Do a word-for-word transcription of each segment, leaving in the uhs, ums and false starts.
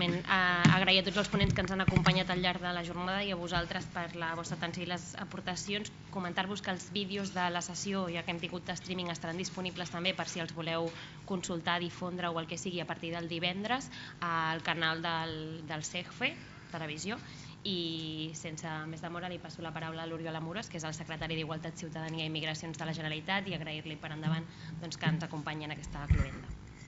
igualment, agrair a tots els ponents que ens han acompanyat al llarg de la jornada i a vosaltres per la vostra atenció i les aportacions. Comentar-vos que els vídeos de la sessió, ja que hem tingut de streaming, estaran disponibles també per si els voleu consultar, difondre o el que sigui a partir del divendres al canal del, del SEGFE, Televisió. I sense més demora li passo la paraula a l'Oriol Amorós, que és el secretari d'Igualtat, Ciutadania i Migracions de la Generalitat, i agrair-li per endavant doncs, que ens acompanyi en aquesta cloenda.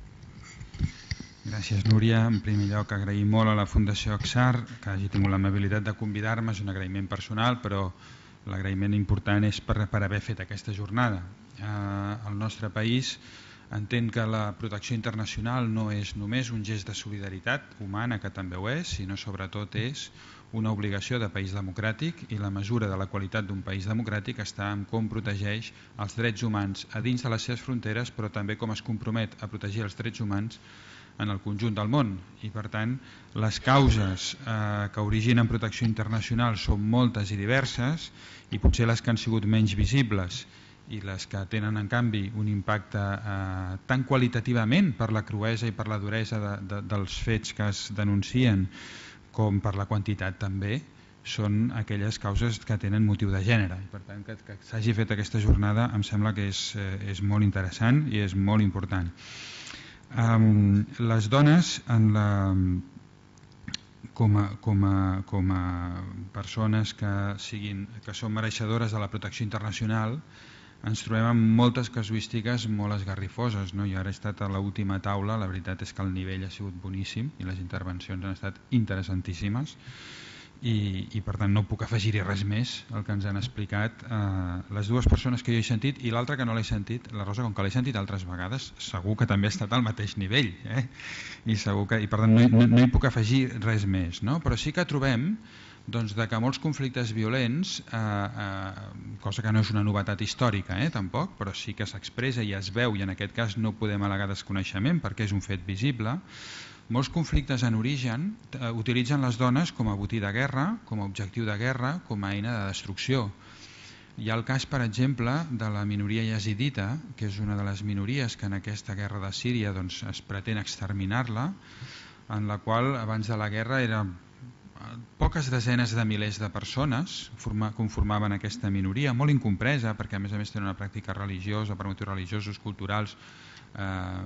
Gràcies, Núria. En primer lloc, agrair molt a la Fundació Axar que hagi tingut l'amabilitat de convidar-me. És un agraïment personal, però l'agraïment important és per, per haver fet aquesta jornada. Eh, el nostre país entén que la protecció internacional no és només un gest de solidaritat humana, que també ho és, sinó sobretot és una obligació de país democràtic, i la mesura de la qualitat d'un país democràtic està en com protegeix els drets humans a dins de les seves fronteres, però també com es compromet a protegir els drets humans en el conjunt del món. I per tant, les causes eh, que originen protecció internacional són moltes i diverses, i potser les que han sigut menys visibles i les que tenen en canvi un impacte eh, tant qualitativament per la cruesa i per la duresa de, de, dels fets que es denuncien, com per la quantitat també, són aquelles causes que tenen motiu de gènere. I per tant, que, que s'hagi fet aquesta jornada em sembla que és, eh, és molt interessant i és molt important. Um, les dones, en la, com, a, com, a, com a persones que, siguin, que són mereixedores de la protecció internacional, ens trobem amb moltes casuístiques molt esgarrifoses, no? Jo ara he estat a l'última taula, la veritat és que el nivell ha sigut boníssim i les intervencions han estat interessantíssimes, i, i per tant no puc afegir-hi res més al que ens han explicat eh, les dues persones que jo he sentit, i l'altra que no l'he sentit, la Rosa, com que l'he sentit altres vegades, segur que també ha estat al mateix nivell, eh? I, segur que, i per tant no, no, no hi puc afegir res més, no? Però sí que trobem doncs, de que molts conflictes violents, eh, eh, cosa que no és una novetat històrica, eh, tampoc, però sí que s'expressa i es veu, i en aquest cas no podem al·legar desconeixement perquè és un fet visible, molts conflictes en origen eh, utilitzen les dones com a botí de guerra, com a objectiu de guerra, com a eina de destrucció. Hi ha el cas, per exemple, de la minoria yazidita, que és una de les minories que en aquesta guerra de Síria doncs, es pretén exterminar-la, en la qual abans de la guerra era poques desenes de milers de persones conformaven aquesta minoria, molt incompresa, perquè a més a més tenen una pràctica religiosa, per motius religiosos, culturals, eh,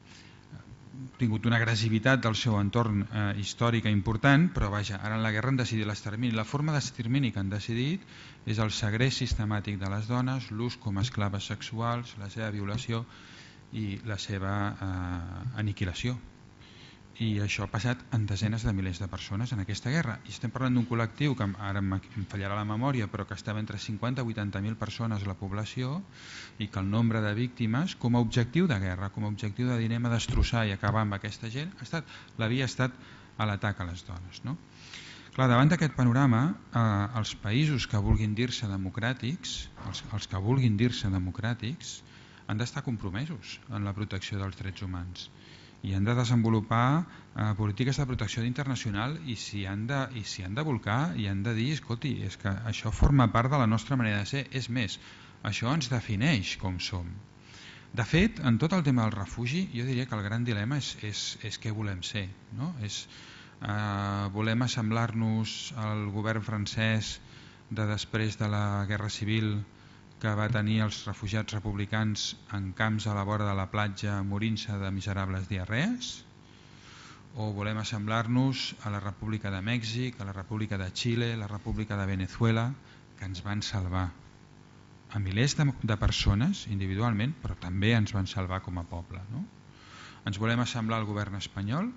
tingut una agressivitat del seu entorn eh, històrica important, però vaja, ara en la guerra han decidit l'extermini. La forma d'extermini que han decidit és el segrest sistemàtic de les dones, l'ús com a esclaves sexuals, la seva violació i la seva eh, aniquilació. I això ha passat en desenes de milers de persones en aquesta guerra. I estem parlant d'un col·lectiu que ara em fallarà la memòria, però que estava entre cinquanta i vuitanta mil persones a la població, i que el nombre de víctimes com a objectiu de guerra, com a objectiu de dir anem a destrossar i acabar amb aquesta gent, ha estat, l'havia estat a l'atac a les dones, no? Clar, davant d'aquest panorama, eh, els països que vulguin dir-se democràtics, els, els que vulguin dir-se democràtics, han d'estar compromesos en la protecció dels drets humans i han de desenvolupar eh, polítiques de protecció internacional, i s'hi han, de, i s'hi han de volcar i han de dir, escolti, és que això forma part de la nostra manera de ser, és més, això ens defineix com som. De fet, en tot el tema del refugi, jo diria que el gran dilema és, és, és què volem ser, no? És, eh, volem assemblar-nos al govern francès de després de la Guerra Civil, que va tenir els refugiats republicans en camps a la vora de la platja morint-se de miserables diarrees? O volem assemblar-nos a la República de Mèxic, a la República de Xile, a la República de Venezuela, que ens van salvar a milers de, de persones individualment, però també ens van salvar com a poble, no? Ens volem assemblar al govern espanyol,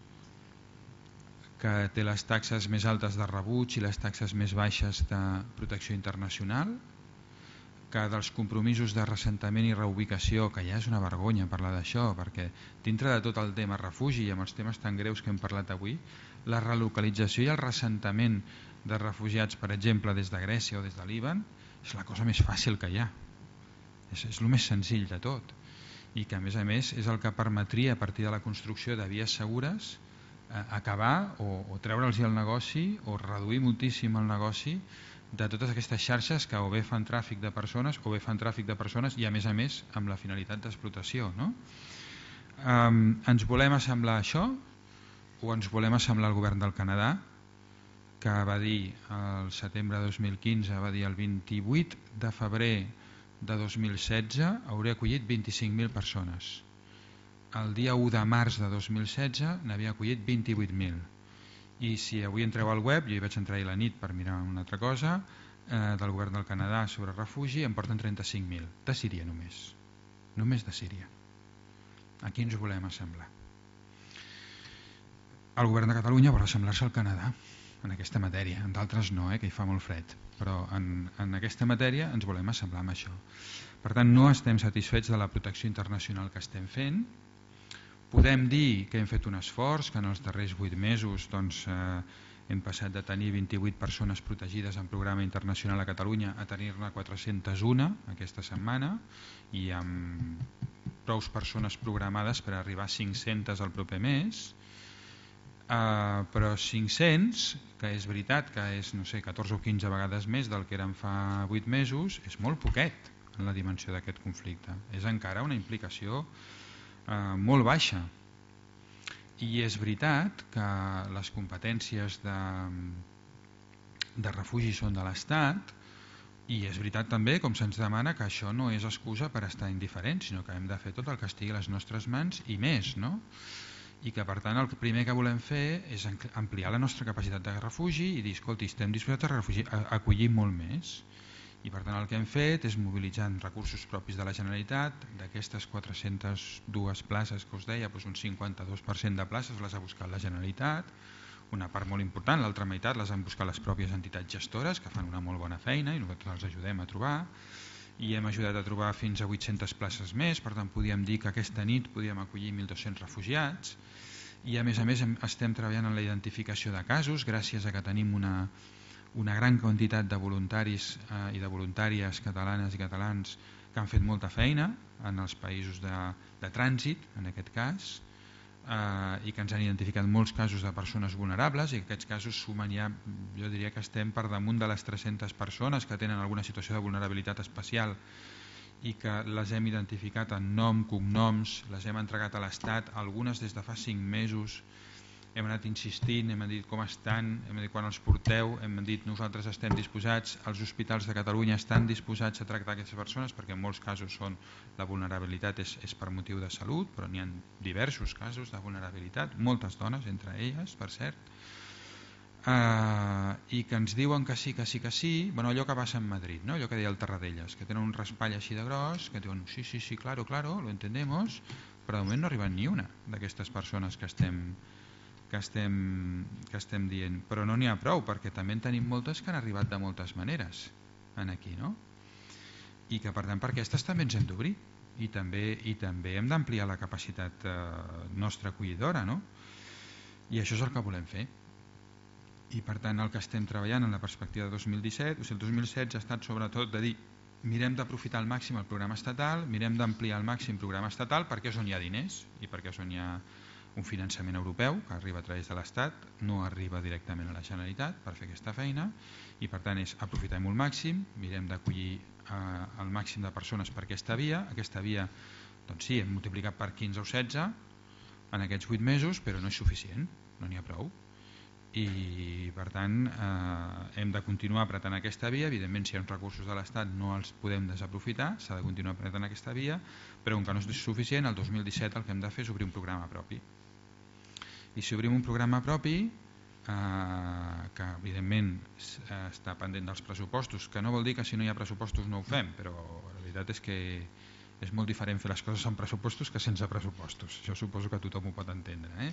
que té les taxes més altes de rebuig i les taxes més baixes de protecció internacional, que dels compromisos de reassentament i reubicació, que ja és una vergonya parlar d'això, perquè dintre de tot el tema refugi i amb els temes tan greus que hem parlat avui, la relocalització i el reassentament de refugiats, per exemple, des de Grècia o des de Líban, és la cosa més fàcil que hi ha. És, és el més senzill de tot. I que, a més a més, és el que permetria, a partir de la construcció de vies segures, eh, acabar o, o treure'ls el negoci o reduir moltíssim el negoci de totes aquestes xarxes que o bé fan tràfic de persones o bé fan tràfic de persones i a més a més amb la finalitat d'explotació, no? Um, ens volem assemblar a això, o ens volem assemblar al govern del Canadà, que va dir el setembre de dos mil quinze, va dir el vint-i-vuit de febrer de dos mil setze hauré acollit vint-i-cinc mil persones. El dia u de març de dos mil setze n'havia acollit vint-i-vuit mil. I si avui entreu al web, jo hi vaig entrar ahir a la nit per mirar una altra cosa, eh, del govern del Canadà sobre refugi, em porten trenta-cinc mil. De Síria només. Només de Síria. A qui ens volem assemblar? El govern de Catalunya vol assemblar-se al Canadà en aquesta matèria, en d'altres no, eh, que hi fa molt fred, però en, en aquesta matèria ens volem assemblar amb això. Per tant, no estem satisfets de la protecció internacional que estem fent. Podem dir que hem fet un esforç, que en els darrers vuit mesos doncs, eh, hem passat de tenir vint-i-vuit persones protegides en programa internacional a Catalunya a tenir-ne quatre-centes una aquesta setmana i amb prou persones programades per arribar a cinc-centes el proper mes. Uh, però cinc-cents, que és veritat que és no sé, catorze o quinze vegades més del que eren fa vuit mesos, és molt poquet en la dimensió d'aquest conflicte. És encara una implicació uh, molt baixa. I és veritat que les competències de, de refugi són de l'Estat, i és veritat també, com se'ns demana, que això no és excusa per estar indiferents, sinó que hem de fer tot el que estigui a les nostres mans i més, no? I que per tant el primer que volem fer és ampliar la nostra capacitat de refugi i dir, escolti, estem disposats a, refugi, a acollir molt més. I per tant el que hem fet és mobilitzar recursos propis de la Generalitat, d'aquestes quatre-centes dues places que us deia, doncs un cinquanta-dos per cent de places les ha buscat la Generalitat, una part molt important, l'altra meitat les han buscat les pròpies entitats gestores que fan una molt bona feina i nosaltres els ajudem a trobar, i hem ajudat a trobar fins a vuit-centes places més, per tant podíem dir que aquesta nit podíem acollir mil dos-cents refugiats, i a més a més estem treballant en la identificació de casos gràcies a que tenim una, una gran quantitat de voluntaris eh, i de voluntàries catalanes i catalans que han fet molta feina en els països de, de trànsit, en aquest cas, eh, i que ens han identificat molts casos de persones vulnerables i que aquests casos sumen ja, jo diria que estem per damunt de les tres-centes persones que tenen alguna situació de vulnerabilitat especial i que les hem identificat en nom, cognoms, les hem entregat a l'Estat, algunes des de fa cinc mesos, hem anat insistint, hem dit com estan, hem dit quan els porteu, hem dit nosaltres estem disposats, els hospitals de Catalunya estan disposats a tractar aquestes persones perquè en molts casos són, la vulnerabilitat és, és per motiu de salut, però n'hi ha diversos casos de vulnerabilitat, moltes dones entre elles, per cert, Uh, i que ens diuen que sí, que sí, que sí, bueno, allò que passa en Madrid, ¿no? Allò que deia el Tarradellas, que tenen un raspall així de gros, que diuen sí, sí, sí, claro, claro, lo entendemos, però de moment no arriben ni una d'aquestes persones que estem, que estem, que estem dient, però no n'hi ha prou, perquè també en tenim moltes que han arribat de moltes maneres en aquí, no? I que per tant per aquestes també ens hem d'obrir i també, i també hem d'ampliar la capacitat eh, nostra acollidora, no? I això és el que volem fer. I per tant el que estem treballant en la perspectiva de dos mil disset, o sigui, el dos mil setze ha estat sobretot de dir mirem d'aprofitar al màxim el programa estatal, mirem d'ampliar al màxim el programa estatal perquè és on hi ha diners i perquè és on hi ha un finançament europeu que arriba a través de l'Estat, no arriba directament a la Generalitat per fer aquesta feina i per tant és aprofitar-ho al màxim, mirem d'acollir eh, el màxim de persones per aquesta via, aquesta via doncs sí, hem multiplicat per quinze o setze en aquests vuit mesos, però no és suficient, no n'hi ha prou. I per tant eh, hem de continuar apretant aquesta via, evidentment si hi ha uns recursos de l'Estat no els podem desaprofitar, s'ha de continuar apretant aquesta via, però com que no és suficient, el dos mil disset el que hem de fer és obrir un programa propi. I si obrim un programa propi, eh, que evidentment està pendent dels pressupostos, que no vol dir que si no hi ha pressupostos no ho fem, però la veritat és que és molt diferent fer les coses amb pressupostos que sense pressupostos, això suposo que tothom ho pot entendre, eh?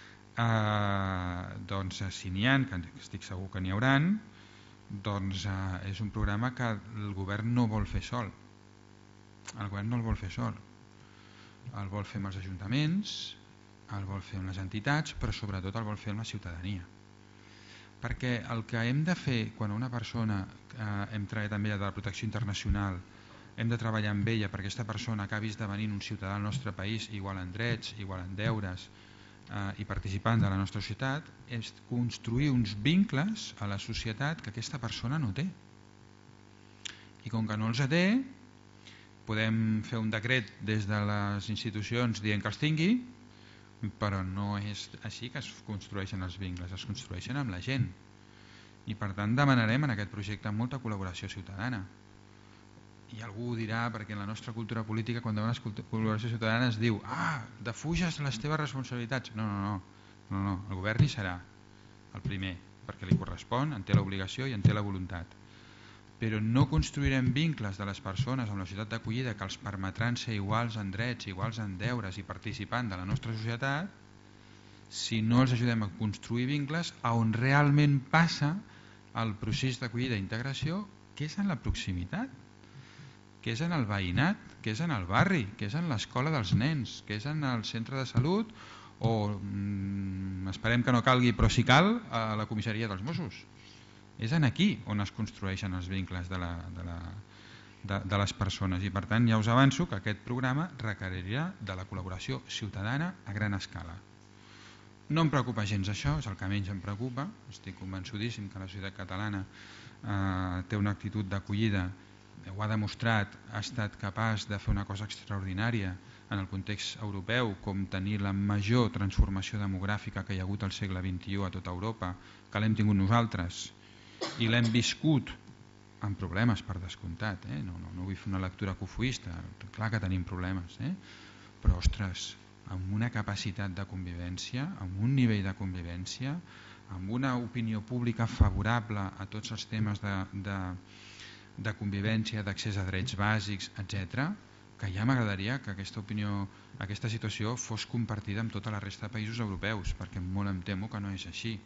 Uh, doncs si n'hi ha, que estic segur que n'hi hauran, doncs uh, és un programa que el govern no vol fer sol, el govern no el vol fer sol, el vol fer amb els ajuntaments, el vol fer amb les entitats, però sobretot el vol fer amb la ciutadania, perquè el que hem de fer quan una persona uh, hem treballat amb ella de la protecció internacional, hem de treballar amb ella perquè aquesta persona acabi esdevenint un ciutadà del nostre país igual en drets, igual en deures eh, i participant de la nostra societat, és construir uns vincles a la societat que aquesta persona no té. I com que no els té, podem fer un decret des de les institucions dient que els tingui, però no és així que es construeixen els vincles, es construeixen amb la gent. I per tant demanarem en aquest projecte molta col·laboració ciutadana. I algú ho dirà, perquè en la nostra cultura política quan demanes col·laboració ciutadana es diu ah, defuges les teves responsabilitats. No, no, no, no, no. El govern hi serà el primer, perquè li correspon, en té l'obligació i en té la voluntat. Però no construirem vincles de les persones amb la societat d'acollida que els permetran ser iguals en drets, iguals en deures i participant de la nostra societat si no els ajudem a construir vincles on realment passa el procés d'acollida i integració, que és en la proximitat, que és en el veïnat, que és en el barri, que és en l'escola dels nens, que és en el centre de salut o, mm, esperem que no calgui, però si cal, a la comissaria dels Mossos. És en aquí on es construeixen els vincles de, la, de, la, de, de les persones i per tant ja us avanço que aquest programa requerirà de la col·laboració ciutadana a gran escala. No em preocupa gens això, és el que menys em preocupa, estic convençudíssim que la societat catalana eh, té una actitud d'acollida, ho ha demostrat, ha estat capaç de fer una cosa extraordinària en el context europeu, com tenir la major transformació demogràfica que hi ha hagut al segle vint-i-u a tota Europa, que l'hem tingut nosaltres, i l'hem viscut amb problemes per descomptat, eh? no, no, no vull fer una lectura cofoista, clar que tenim problemes, eh? però ostres, amb una capacitat de convivència, amb un nivell de convivència, amb una opinió pública favorable a tots els temes de, de, de convivència, d'accés a drets bàsics, etcètera, que ja m'agradaria que aquesta opinió, aquesta situació fos compartida amb tota la resta de països europeus, perquè molt em temo que no és així.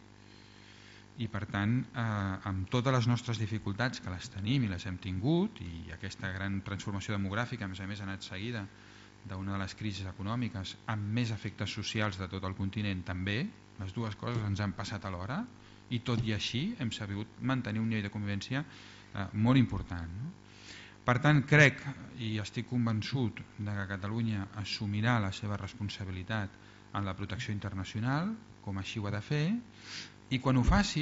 I per tant, eh, amb totes les nostres dificultats que les tenim i les hem tingut, i aquesta gran transformació demogràfica, a més a més ha anat seguida d'una de les crisis econòmiques amb més efectes socials de tot el continent també, les dues coses ens han passat alhora i tot i així hem sabut mantenir un nivell de convivència eh, molt important. No? Per tant, crec i estic convençut de que Catalunya assumirà la seva responsabilitat en la protecció internacional, com així ho ha de fer, i quan ho faci,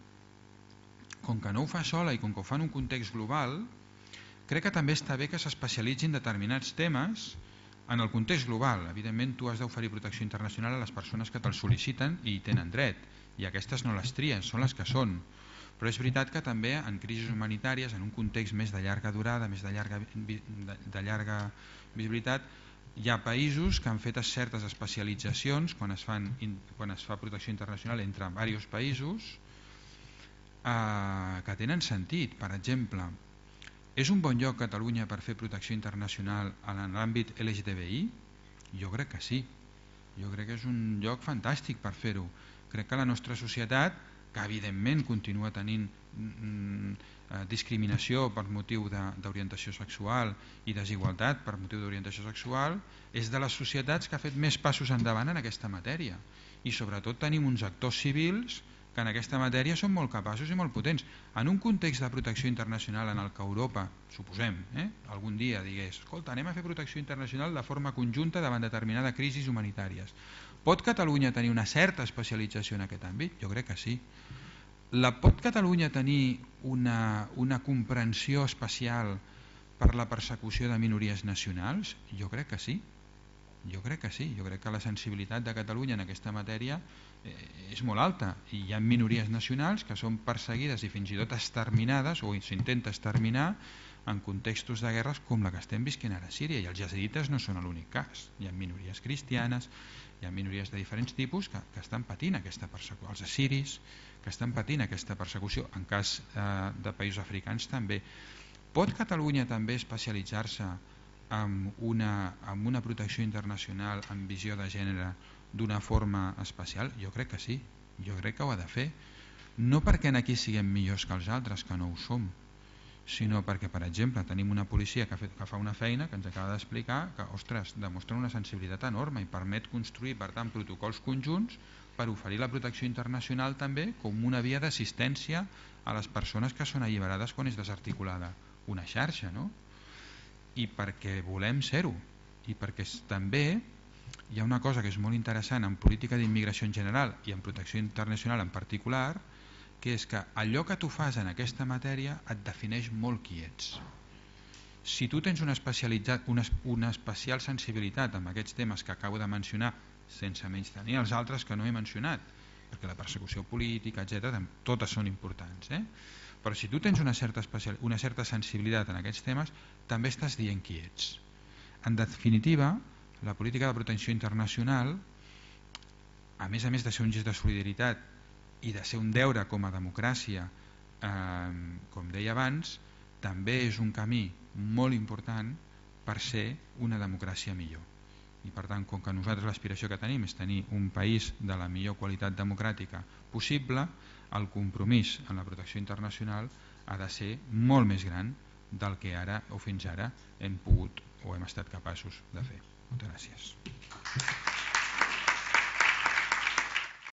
com que no ho fa sola i com que ho fa en un context global, crec que també està bé que s'especialitzin determinats temes en el context global. Evidentment tu has d'oferir protecció internacional a les persones que te'l sol·liciten i hi tenen dret, i aquestes no les tries, són les que són. Però és veritat que també en crisis humanitàries, en un context més de llarga durada, més de llarga, de, de llarga visibilitat, hi ha països que han fet certes especialitzacions quan es, fan, quan es fa protecció internacional entre diversos països eh, que tenen sentit. Per exemple, és un bon lloc Catalunya per fer protecció internacional en l'àmbit L G T B I? Jo crec que sí. Jo crec que és un lloc fantàstic per fer-ho. Crec que la nostra societat, que evidentment continua tenint mm, discriminació per motiu d'orientació sexual i desigualtat per motiu d'orientació sexual, és de les societats que ha fet més passos endavant en aquesta matèria. I sobretot tenim uns actors civils que en aquesta matèria són molt capaços i molt potents. En un context de protecció internacional en el que Europa, suposem, eh, algun dia digués, escolta, anem a fer protecció internacional de forma conjunta davant determinades crisis humanitàries. Pot Catalunya tenir una certa especialització en aquest àmbit? Jo crec que sí. La pot Catalunya tenir una, una comprensió especial per la persecució de minories nacionals? Jo crec que sí. Jo crec que sí. Jo crec que la sensibilitat de Catalunya en aquesta matèria eh, és molt alta i hi ha minories nacionals que són perseguides i fins i tot exterminades o s'intenta exterminar en contextos de guerres com la que estem visquent ara a Síria, i els jazidites no són l'únic cas. Hi ha minories cristianes, hi ha minories de diferents tipus que, que estan patint aquesta persecució, els assiris que estan patint aquesta persecució, en cas eh, de països africans també. Pot Catalunya també especialitzar-se en una, en una protecció internacional amb visió de gènere d'una forma especial? Jo crec que sí, jo crec que ho ha de fer. No perquè aquí siguem millors que els altres, que no ho som, sinó perquè, per exemple, tenim una policia que, ha fet, que fa una feina que ens acaba d'explicar que, ostres, demostra una sensibilitat enorme i permet construir, per tant, protocols conjunts per oferir la protecció internacional també com una via d'assistència a les persones que són alliberades quan és desarticulada una xarxa, no? I perquè volem ser-ho, i perquè també hi ha una cosa que és molt interessant en política d'immigració en general i en protecció internacional en particular, que és que allò que tu fas en aquesta matèria et defineix molt qui ets. Si tu tens una, especialitzat, una, una especial sensibilitat amb aquests temes que acabo de mencionar sense menys tenir els altres que no he mencionat, perquè la persecució política, etcètera, totes són importants, eh? Però si tu tens una certa, especial, una certa sensibilitat en aquests temes, també estàs dient qui ets. En definitiva, la política de protecció internacional, a més a més de ser un gest de solidaritat i de ser un deure com a democràcia, eh, com deia abans, també és un camí molt important per ser una democràcia millor. I per tant, com que nosaltres l'aspiració que tenim és tenir un país de la millor qualitat democràtica possible, el compromís en la protecció internacional ha de ser molt més gran del que ara o fins ara hem pogut o hem estat capaços de fer. Moltes gràcies.